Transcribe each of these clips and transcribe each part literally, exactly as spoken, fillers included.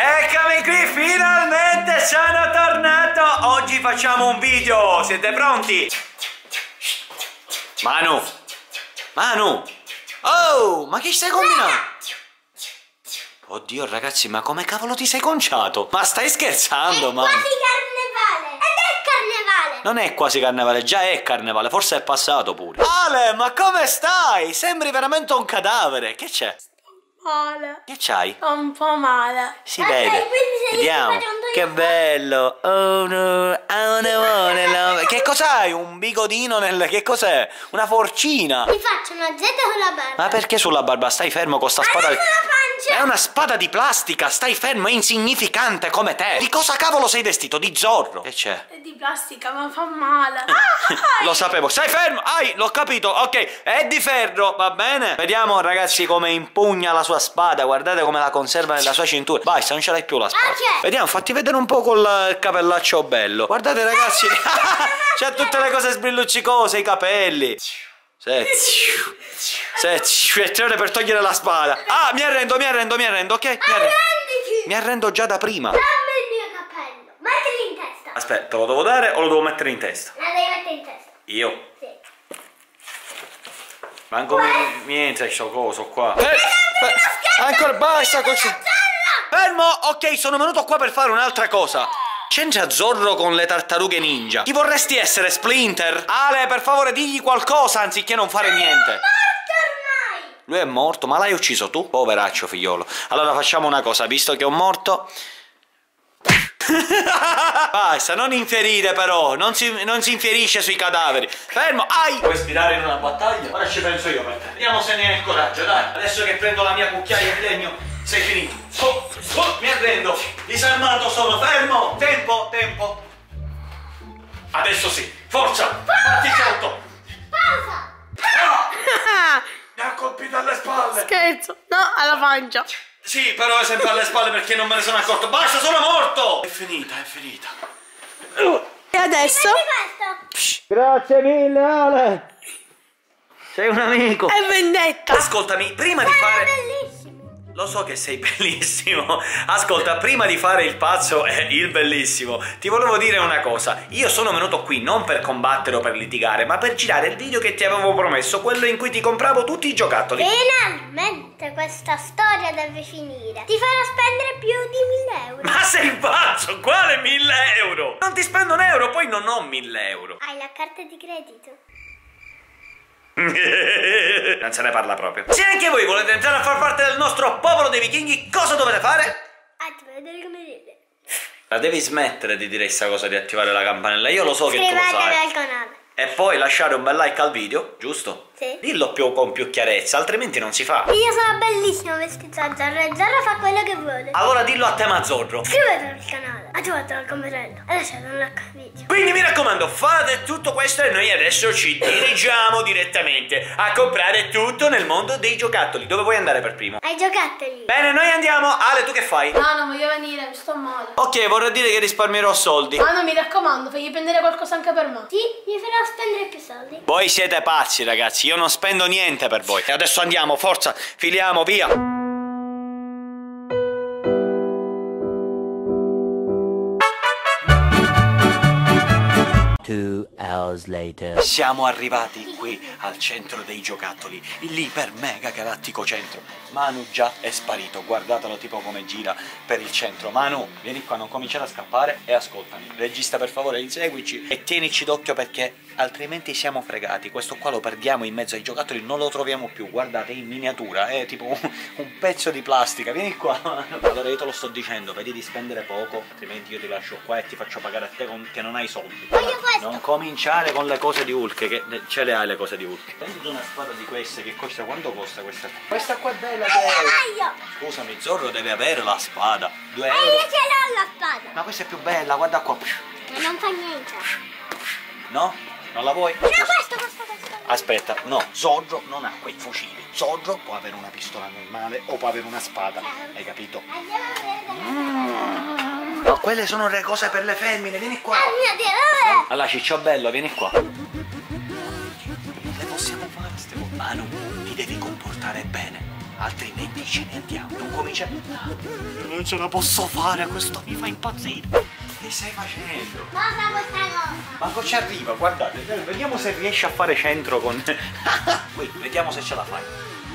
Eccomi qui, finalmente sono tornato. Oggi facciamo un video, siete pronti? Manu, Manu, oh, ma che stai combinando? Oddio ragazzi, ma come cavolo ti sei conciato? Ma stai scherzando, ma... È quasi carnevale! Ed è carnevale! Non è quasi carnevale, già è carnevale, forse è passato pure. Ale, ma come stai? Sembri veramente un cadavere. Che c'è? Male. Che c'hai? Un po' male. Si Ok, vede. quindi sei Vediamo. Che bello. Oh no, oh no, no. Che cos'hai? Un bigodino nel... Che cos'è? Una forcina. Ti faccio una Z con la barba. Ma perché sulla barba? Stai fermo con sta spada. Adesso la pancia. È una spada di plastica, stai fermo, è insignificante come te. Di cosa cavolo sei vestito? Di Zorro. Che c'è? È di plastica, ma fa male. Lo sapevo. Stai fermo. Ai, l'ho capito. Ok, è di ferro, va bene? Vediamo ragazzi come impugna la sua spada. Guardate come la conserva nella sua cintura. Basta, non ce l'hai più la spada. Ok. Vediamo, fatti vedere un po' col capellaccio bello. Guardate ragazzi. C'ha tutte le cose sbrilluccicose, i capelli. Sezio. Sezio. Per togliere la spada. Ah, mi arrendo, mi arrendo, mi arrendo, ok? Mi arrendo. Arrenditi. Mi arrendo già da prima. Dammi il mio cappello. Mettili in testa. Aspetta, te lo devo dare o lo devo mettere in testa? La devi mettere in testa. Io? Sì. Manco mi, mi entra sto coso qua. Eh, eh, ancora basta così. Fermo! Ok, sono venuto qua per fare un'altra cosa. C'entra Zorro con le tartarughe ninja. Chi vorresti essere, Splinter? Ale, per favore, digli qualcosa anziché non fare niente. Lui è morto, ma l'hai ucciso tu? Poveraccio figliolo. Allora facciamo una cosa, visto che è un morto... Basta, non infierire però, non si, non si infierisce sui cadaveri. Fermo, ai! Vuoi sfidare in una battaglia? Ora ci penso io per te. Vediamo se ne hai il coraggio, dai. Adesso che prendo la mia cucchiaia di legno, sei finito. Oh, oh, mi arrendo, disarmato sono, fermo. Tempo, tempo. Adesso sì, forza, fatti sotto. Pausa. Ah! Mi ha colpito alle spalle. Scherzo. No, alla pancia. Sì, però è sempre alle spalle perché non me ne sono accorto. Basta, sono morto! È finita, è finita. E adesso? Grazie mille, Ale. Sei un amico. È vendetta. Ascoltami, prima di fare... Bellissimo. Lo so che sei bellissimo. Ascolta, prima di fare il pazzo e il bellissimo, ti volevo dire una cosa. Io sono venuto qui non per combattere o per litigare, ma per girare il video che ti avevo promesso, quello in cui ti compravo tutti i giocattoli. Finalmente questa storia deve finire. Ti farò spendere più di mille euro. Ma sei pazzo? Quale mille euro? Non ti spendo un euro, poi non ho mille euro. Hai la carta di credito? Non se ne parla proprio. Se anche voi volete entrare a far parte del nostro popolo dei vichinghi, cosa dovete fare? Attiva vedere come ride. La devi smettere di dire questa cosa di attivare la campanella. Io lo so che tu lo Iscrivetevi sai. al canale. E poi lasciare un bel like al video, giusto? Sì. Dillo più con più chiarezza, altrimenti non si fa. Io sono bellissimo vestito da Zorro e Zorro fa quello che vuole. Allora dillo a tema Zorro. Iscrivetevi al canale, attivate la campanella e lasciate un like al video. Quindi mi raccomando, fate tutto questo e noi adesso ci dirigiamo direttamente a comprare tutto nel mondo dei giocattoli. Dove vuoi andare per primo? Ai giocattoli. Bene, noi andiamo. Ale, tu che fai? No, non voglio venire, mi sto male. Ok, vorrei dire che risparmierò soldi. Ma non mi raccomando, fagli prendere qualcosa anche per me. Sì, mi farò spendere più soldi. Voi siete pazzi ragazzi, io non spendo niente per voi. E adesso andiamo, forza, filiamo, via. Two hours later. Siamo arrivati qui al centro dei giocattoli, l'iper mega galattico centro. Manu già è sparito, guardatelo tipo come gira per il centro. Manu, vieni qua, non cominciare a scappare e ascoltami. Regista, per favore, inseguici e tienici d'occhio perché altrimenti siamo fregati. Questo qua lo perdiamo in mezzo ai giocattoli, non lo troviamo più. Guardate, in miniatura, è tipo un, un pezzo di plastica. Vieni qua. Allora io te lo sto dicendo, vedi di spendere poco, altrimenti io ti lascio qua e ti faccio pagare a te con, che non hai soldi. Voglio questo. Non cominciare con le cose di Hulk, che ce le hai le cose di Hulk. Prendi una spada di queste che costa, quanto costa questa? Questa qua è bella, due euro. Scusami, Zorro deve avere la spada. due euro. Eh, io ce l'ho la spada. Ma questa è più bella, guarda qua. Ma non fa niente. No? Non la vuoi? No, questo, questo, questo. Aspetta, no, Zorro non ha quei fucili. Zorro può avere una pistola normale o può avere una spada. Hai capito? Andiamo a vedere. No, quelle sono le cose per le femmine, vieni qua. Oh mio Dio, dove? Allora, ciccio bello, vieni qua. Le possiamo fare ste cose. Manu, ti devi comportare bene. altrimenti ce ne andiamo. Non comincia. Non ce la posso fare, questo mi fa impazzire. Che stai facendo? Cosa questa cosa? Manco ci arriva, guardate, vediamo se riesci a fare centro con. Qui, vediamo se ce la fai.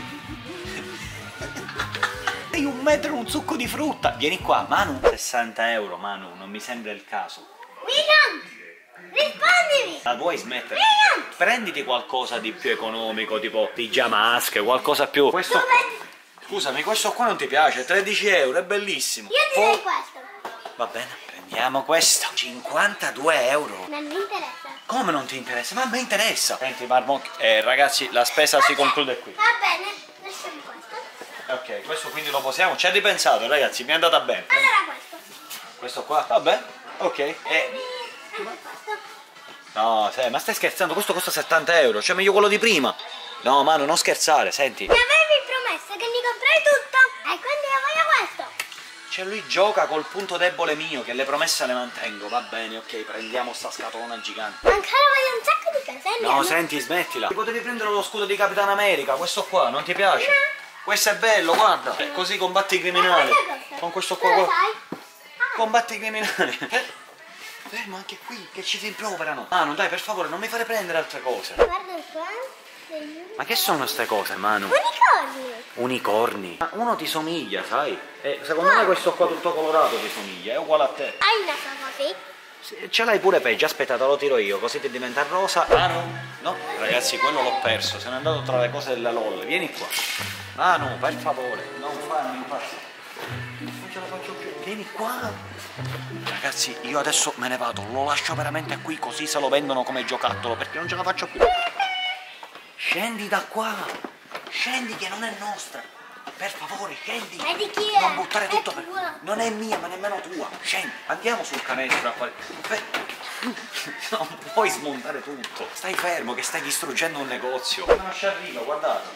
Sei un metro un succo di frutta. Vieni qua, Manu. sessanta euro, Manu, non mi sembra il caso. William! Rispondimi! La vuoi smettere? William! Prenditi qualcosa di più economico, tipo pigiamasche, qualcosa più. Questo. Dove? Scusami, questo qua non ti piace? tredici euro, è bellissimo. Io direi oh. questo. Va bene, prendiamo questo. cinquantadue euro. Non mi interessa. Come non ti interessa? Ma a me interessa. Senti, Marmocchio, eh, ragazzi, la spesa okay. si conclude qui. Va bene, lasciamo questo. Ok, questo quindi lo possiamo. Ci hai ripensato, ragazzi, mi è andata bene. Allora questo. Questo qua? Vabbè, ok. E... anche questo. No, sai, ma stai scherzando? Questo costa settanta euro, cioè meglio quello di prima. No, Manu, non scherzare, senti. Mi avevi promesso che mi comprai tutto e quindi io voglio questo. Cioè lui gioca col punto debole mio, che le promesse le mantengo. Va bene, ok, prendiamo sta scatolona gigante. Ancora voglio un sacco di cose. No, andiamo. senti, smettila. Ti potevi prendere lo scudo di Capitan America, questo qua, non ti piace? No. Questo è bello, guarda. No. Così combatti i criminali. Con questo qua. Lo sai? Ah. Combatti i criminali. Fermo anche qui, che ci rimproverano. Manu, dai, per favore, non mi fare prendere altre cose. Guarda qua. Ma che sono queste cose, Manu? Unicorni. Unicorni. Ma uno ti somiglia, sai? E secondo me questo qua tutto colorato ti somiglia, è uguale a te. Hai una cosa così? Sì, ce l'hai pure peggio, aspetta, te lo tiro io, così ti diventa rosa. Manu? No, ragazzi, quello l'ho perso, se n'è andato tra le cose della LOL. Vieni qua. Manu, per favore, non farmi impazzire. Non ce la faccio più. Vieni qua. Ragazzi, io adesso me ne vado, lo lascio veramente qui, così se lo vendono come giocattolo, perché non ce la faccio più. Scendi da qua, scendi che non è nostra, per favore scendi. Ma di chi è? Non buttare È tutto per... tua. Non è mia, ma nemmeno tua. Scendi, andiamo sul canestro a fare... Beh, non puoi smontare tutto. Stai fermo che stai distruggendo un negozio. Non ci arriva, guardate.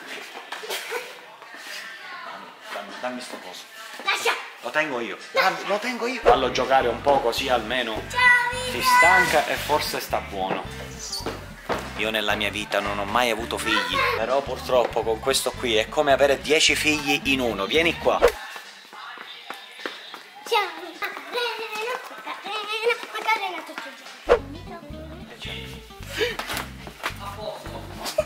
Dammi, dammi sto coso. Lascia. Lo tengo io. Dammi, lo tengo io. Fallo giocare un po' così almeno Ciao, si stanca e forse sta buono. Io nella mia vita non ho mai avuto figli, però purtroppo con questo qui è come avere dieci figli in uno. Vieni qua. Ciao, Macarena, Macarena, Macarena tutto il giorno. Che c'è? A posto.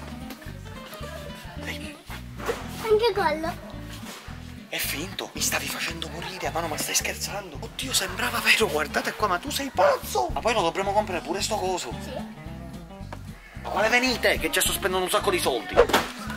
Anche quello. È finto, mi stavi facendo morire, mano, ma stai scherzando? Oddio, sembrava vero, guardate qua, ma tu sei pazzo! Ma poi lo dovremmo comprare pure sto coso. Sì. Ma quale venite? Che già sto spendendo un sacco di soldi. Eh,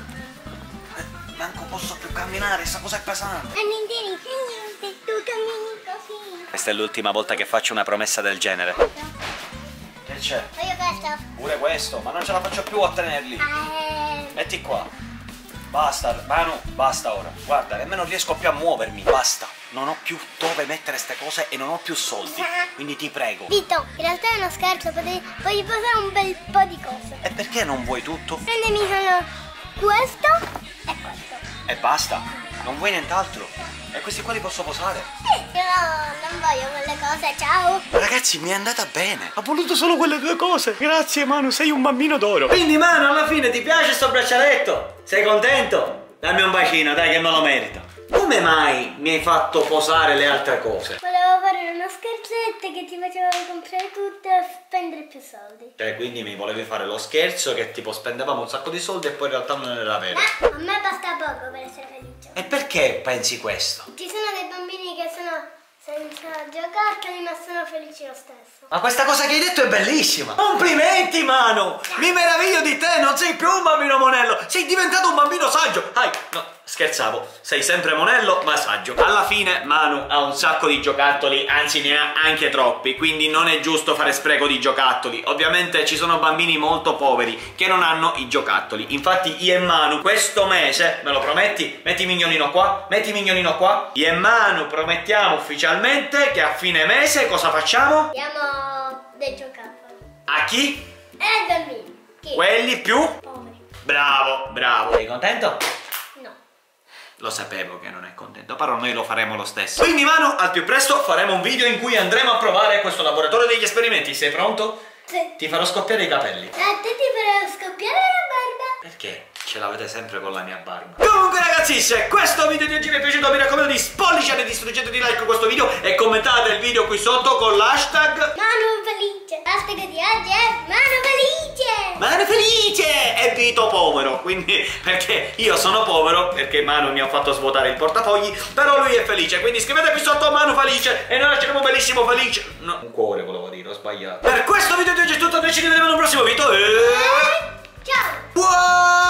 manco posso più camminare, sta cosa è pesante. E non dire niente, tu cammini così. Questa è l'ultima volta che faccio una promessa del genere. Che c'è? Voglio questo. Pure questo, ma non ce la faccio più a tenerli. Eh... Metti qua. Basta, Manu, basta ora. Guarda, nemmeno riesco più a muovermi. Basta, non ho più dove mettere queste cose e non ho più soldi. Quindi ti prego. Vito, in realtà è uno scherzo, potevi, voglio posare un bel po' di cose. E perché non vuoi tutto? Prendemi solo questo e questo. E basta, non vuoi nient'altro. E questi qua li posso posare? Sì, io no, non voglio quelle cose, ciao. Ragazzi, mi è andata bene. Ho voluto solo quelle due cose. Grazie, Manu, sei un bambino d'oro. Quindi, Manu, alla fine ti piace sto braccialetto? Sei contento? Dammi un bacino, dai, che me lo merito. Come mai mi hai fatto posare le altre cose? Volevo fare uno scherzetto che ti faceva comprare tutto e spendere più soldi. Cioè, quindi mi volevi fare lo scherzo che tipo spendevamo un sacco di soldi e poi in realtà non era vero. Ma a me basta poco per essere felice. E perché pensi questo? Ci sono dei bambini che sono senza giocattoli ma sono felici lo stesso. Ma questa cosa che hai detto è bellissima! Complimenti, Manu! Mi meraviglio di te, non sei più un bambino monello, sei diventato un bambino saggio! Dai, no, scherzavo, sei sempre monello ma saggio. Alla fine Manu ha un sacco di giocattoli, anzi ne ha anche troppi, quindi non è giusto fare spreco di giocattoli. Ovviamente ci sono bambini molto poveri che non hanno i giocattoli. Infatti io e Manu questo mese, me lo prometti? Metti Mignolino qua, metti Mignolino qua. Io e Manu promettiamo ufficialmente che a fine mese cosa facciamo? Diamo dei giocattoli. A chi? E ai bambini. Chi? Quelli più? Poveri. Bravo, bravo. Sei contento? No. Lo sapevo che non è contento, però noi lo faremo lo stesso. Quindi Manu, al più presto faremo un video in cui andremo a provare questo laboratorio degli esperimenti. Sei pronto? Sì. Ti farò scoppiare i capelli. A te ti farò scoppiare la barba. Perché? Ce ce l'avete sempre con la mia barba. Comunque ragazzi, se questo video di oggi vi è piaciuto, mi raccomando di spolliciare, distruggete di like questo video e commentate il video qui sotto con l'hashtag Manu felice. L'hashtag di oggi è Manu felice. Manu felice e Vito povero, quindi perché io sono povero, perché Manu mi ha fatto svuotare il portafogli, però lui è felice, quindi scrivete qui sotto Manu felice e noi lasceremo bellissimo felice. No, un cuore volevo dire, ho sbagliato. Per questo video di oggi è tutto, noi ci rivediamo in un prossimo video e... Ciao. Buon